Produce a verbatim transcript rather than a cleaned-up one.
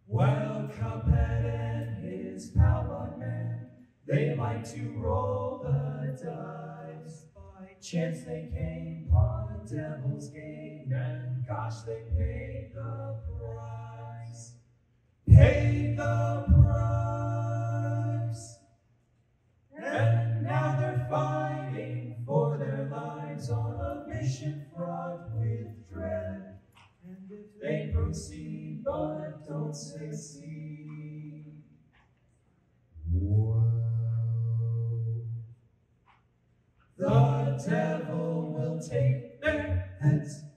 Well, Cuphead and his pal man, they like to roll the dice. By chance they came upon a devil's game, and gosh, they paid the price. Paid the price. And now they're fighting for their lives on a mission fraught with dread. And if they proceed but don't succeed, whoa, the devil will take their heads